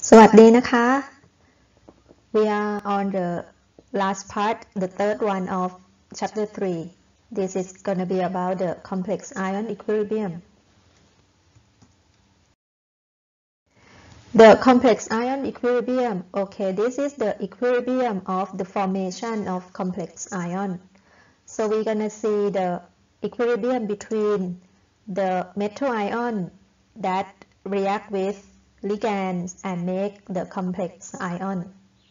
สวัสดีนะคะ We are on the last part, the third one of chapter 3. This is going to be about the complex ion equilibrium. The complex ion equilibrium. Okay, this is the equilibrium of the formation of complex ion. So we're going to see the equilibrium between the metal ion that react with ligands and make the complex ion.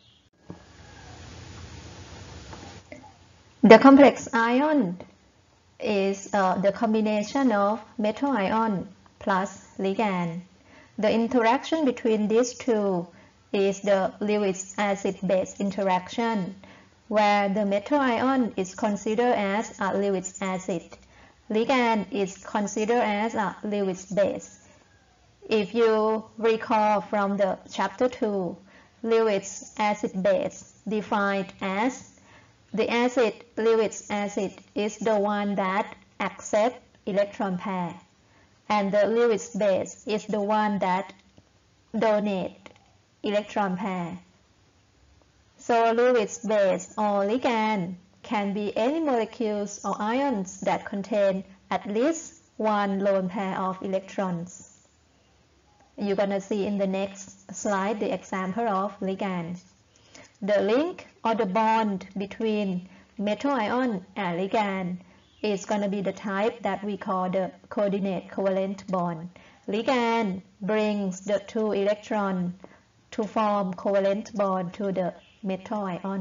The complex ion is the combination of metal ion plus ligand. The interaction between these two is the Lewis-acid-base interaction, where the metal ion is considered as a Lewis acid. Ligand is considered as a Lewis base. If you recall from the chapter 2, Lewis acid base defined as the acid Lewis acid is the one that accepts electron pair, and the Lewis base is the one that donates electron pair. So Lewis base or ligand can be any molecules or ions that contain at least one lone pair of electrons. You're gonna see in the next slide the example of ligands. The link or the bond between metal ion and ligand is going to be the type that we call the coordinate covalent bond. Ligand brings the two electrons to form covalent bond to the metal ion.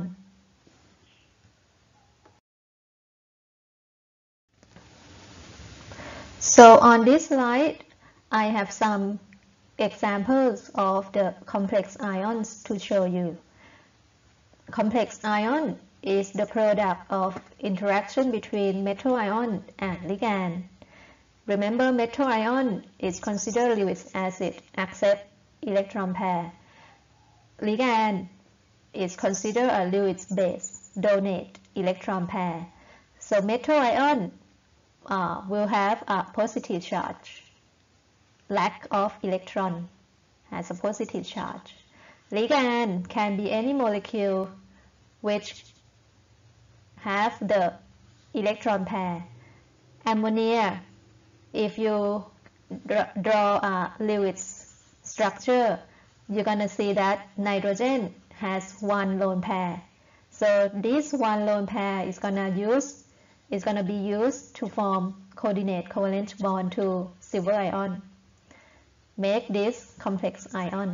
So on this slide, I have some examples of the complex ions to show you. Complex ion is the product of interaction between metal ion and ligand. Remember, metal ion is considered Lewis acid, accept electron pair. Ligand is considered a Lewis base, donate electron pair. So metal ion will have a positive charge. Lack of electron has a positive charge. Ligand can be any molecule which have the electron pair. Ammonia, if you draw a Lewis structure, you're gonna see that nitrogen has one lone pair. So this one lone pair is gonna be used to form coordinate covalent bond to silver ion. Make this complex ion.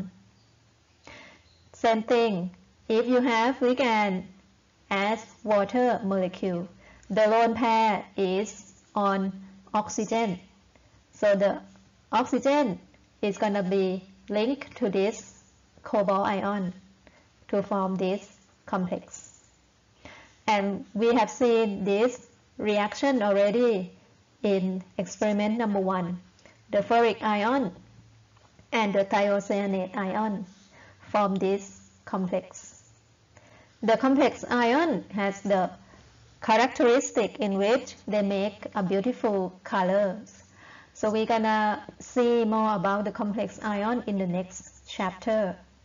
Same thing, if you have ligand as water molecule, the lone pair is on oxygen. So the oxygen is going to be linked to this cobalt ion to form this complex. And we have seen this reaction already in experiment number 1. The ferric ion and the thiocyanate ion form this complex. The complex ion has the characteristic in which they make a beautiful colors. So we're gonna see more about the complex ion in the next chapter.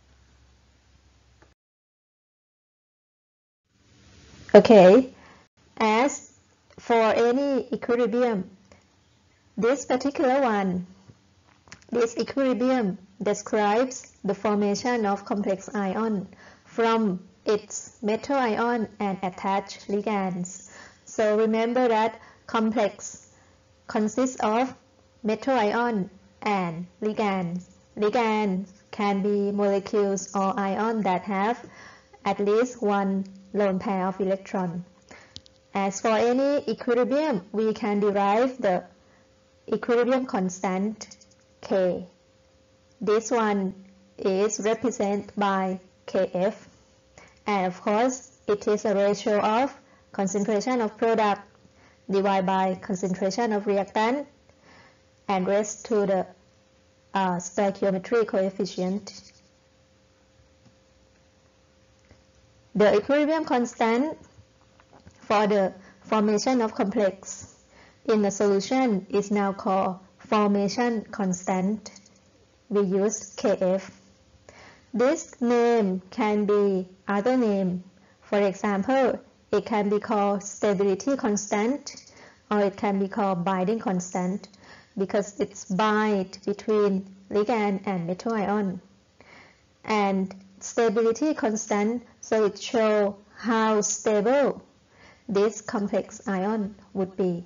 Okay, as for any equilibrium, this particular one, this equilibrium describes the formation of complex ion from its metal ion and attached ligands. So remember that complex consists of metal ion and ligands. Ligands can be molecules or ions that have at least one lone pair of electrons. As for any equilibrium, we can derive the equilibrium constant K. This one is represented by Kf, and of course it is a ratio of concentration of product divided by concentration of reactant and raised to the stoichiometry coefficient. The equilibrium constant for the formation of complex in the solution is now called formation constant. We use Kf. This name can be other name. For example, it can be called stability constant, or it can be called binding constant because it's bind between ligand and metal ion. And stability constant, so it shows how stable this complex ion would be.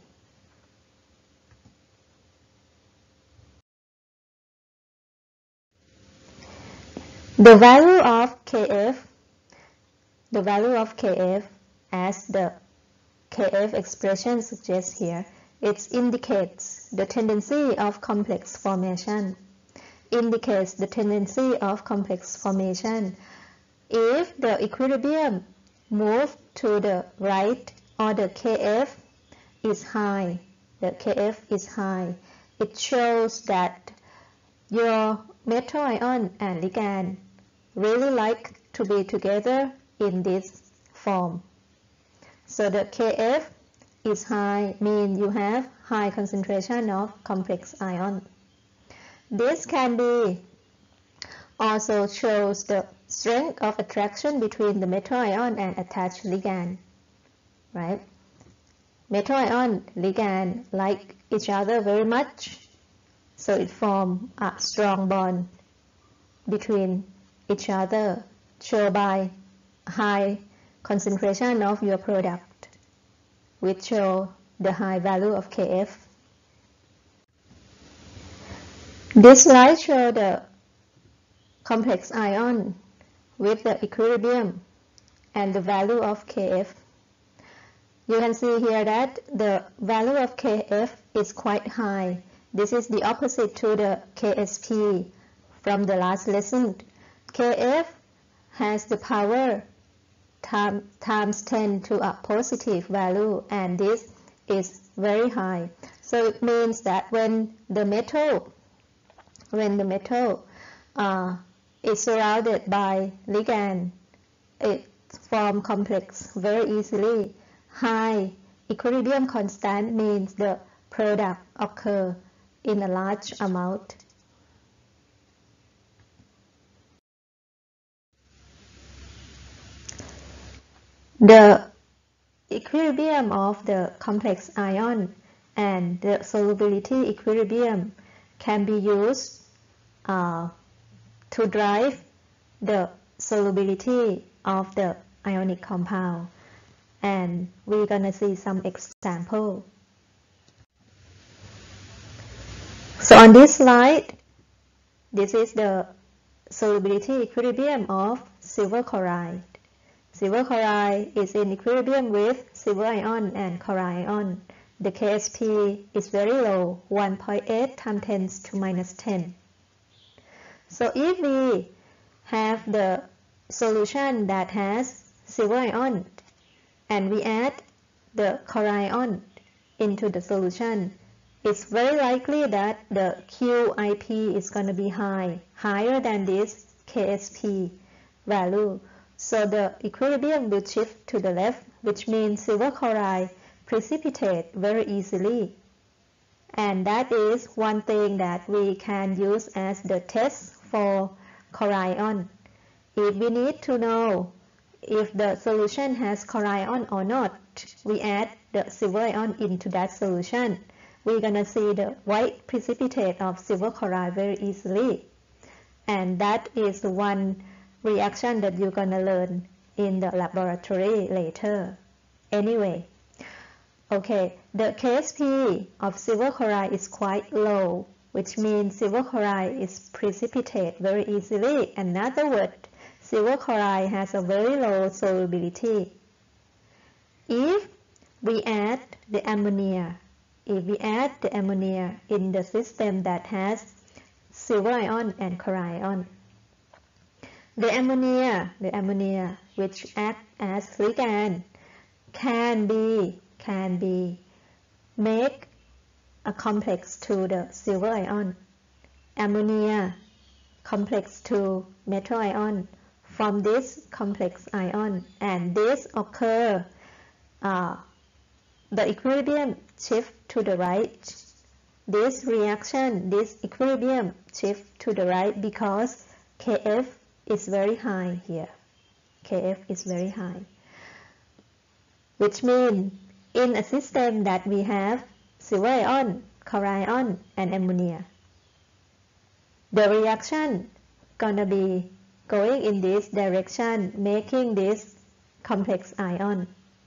The value of Kf, as the Kf expression suggests here, it indicates the tendency of complex formation. If the equilibrium moves to the right or the Kf is high, it shows that your metal ion and ligand really like to be together in this form. So the Kf is high means you have high concentration of complex ion. This can be also shows the strength of attraction between the metal ion and attached ligand, right? Metal ion ligand like each other very much, so it forms a strong bond between each other, shown by high concentration of your product, which show the high value of Kf. This slide shows the complex ion with the equilibrium and the value of Kf. You can see here that the value of Kf is quite high. This is the opposite to the Ksp from the last lesson. Kf has the power times 10 to a positive value, and this is very high. So it means that when the metal is surrounded by ligand, it forms complex very easily. High equilibrium constant means the product occur in a large amount. The equilibrium of the complex ion and the solubility equilibrium can be used to drive the solubility of the ionic compound, and we're gonna see some example. So on this slide, this is the solubility equilibrium of silver chloride. Silver chloride is in equilibrium with silver ion and chloride ion. The Ksp is very low, 1.8 times 10 to minus 10. So if we have the solution that has silver ion and we add the chloride ion into the solution, it's very likely that the QIP is going to be higher than this Ksp value. So the equilibrium will shift to the left, which means silver chloride precipitate very easily. And that is one thing that we can use as the test for chloride ion. If we need to know if the solution has chloride ion or not, we add the silver ion into that solution. We're gonna see the white precipitate of silver chloride very easily. And that is one reaction that you're gonna learn in the laboratory later. Anyway, okay, the Ksp of silver chloride is quite low, which means silver chloride is precipitate very easily. In other words, silver chloride has a very low solubility. If we add the ammonia, in the system that has silver ion and chloride ion, the ammonia which acts as ligand can be make a complex to the silver ion. Ammonia complex to metal ion from this complex ion, and this occur the equilibrium shift to the right. This equilibrium shift to the right because Kf is very high here. Kf is very high, which means in a system that we have silver ion, chloride ion, and ammonia, the reaction gonna be going in this direction, making this complex ion.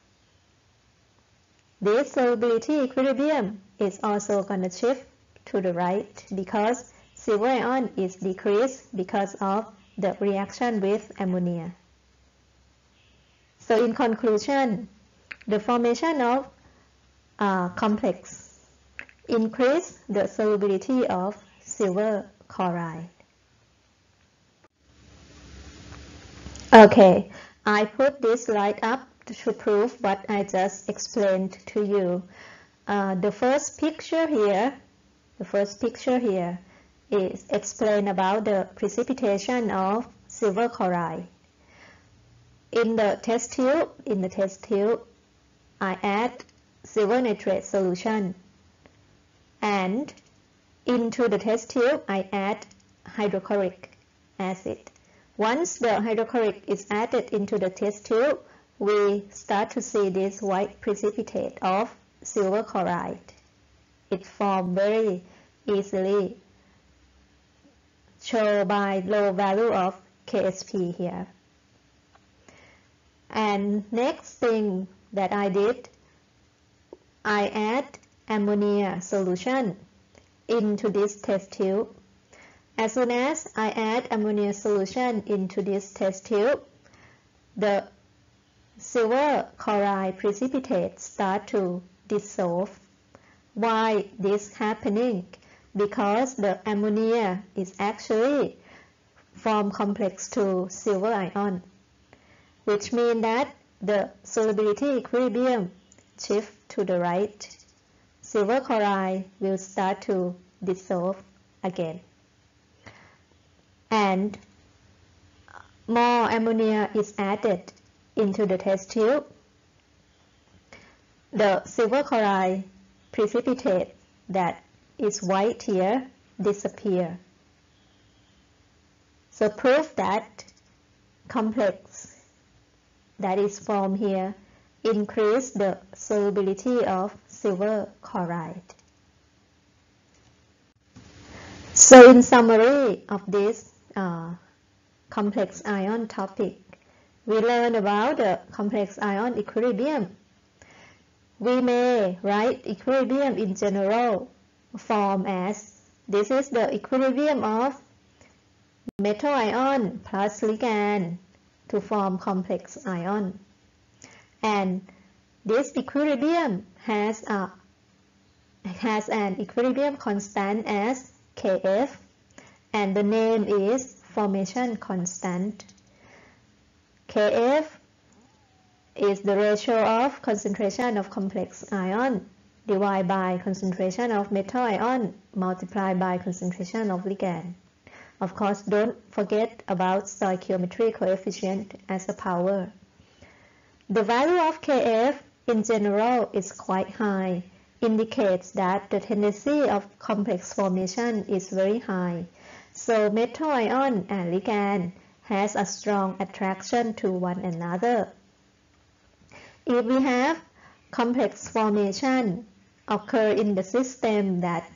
This solubility equilibrium is also gonna shift to the right because silver ion is decreased because of the reaction with ammonia. So in conclusion, the formation of complex increase the solubility of silver chloride. Okay, I put this slide up to prove what I just explained to you. The first picture here is explain about the precipitation of silver chloride. In the test tube, I add silver nitrate solution, and into the test tube I add hydrochloric acid. Once the hydrochloric is added into the test tube, we start to see this white precipitate of silver chloride. It forms very easily, shown by low value of KSP here. And next thing that I did, I add ammonia solution into this test tube. As soon as I add ammonia solution into this test tube, the silver chloride precipitate start to dissolve. Why this happening? Because the ammonia is actually form complex to silver ion, which means that the solubility equilibrium shift to the right. Silver chloride will start to dissolve again. And more ammonia is added into the test tube. The silver chloride precipitate that is white here disappear. So proof that complex that is formed here increase the solubility of silver chloride. So in summary of this complex ion topic, we learn about the complex ion equilibrium. We may write equilibrium in general form as this is the equilibrium of metal ion plus ligand to form complex ion. And this equilibrium has an equilibrium constant as Kf, and the name is formation constant. Kf is the ratio of concentration of complex ion divided by concentration of metal ion multiplied by concentration of ligand. Of course, don't forget about stoichiometry coefficient as a power. The value of Kf in general is quite high, indicates that the tendency of complex formation is very high. So metal ion and ligand has a strong attraction to one another. If we have complex formation occur in the system that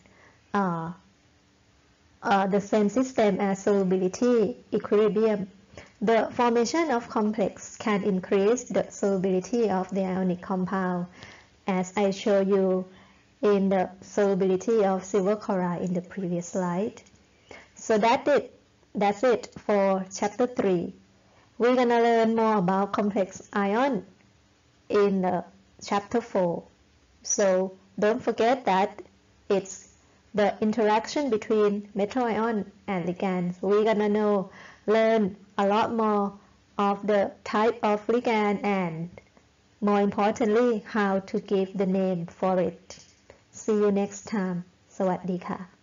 the same system as solubility equilibrium, the formation of complex can increase the solubility of the ionic compound, as I showed you in the solubility of silver chloride in the previous slide. So that's it for chapter 3. We're gonna learn more about complex ion in chapter 4. So don't forget that it's the interaction between metal ion and ligand. We're gonna learn a lot more of the type of ligand and more importantly how to give the name for it. See you next time. สวัสดีค่ะ